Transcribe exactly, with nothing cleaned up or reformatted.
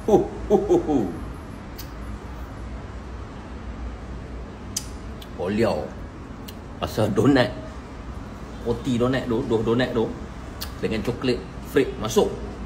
Huh, huh, huh, huh. Oliau. Pasal donat. Roti donat tu, doh donat tu dengan coklat frappe masuk.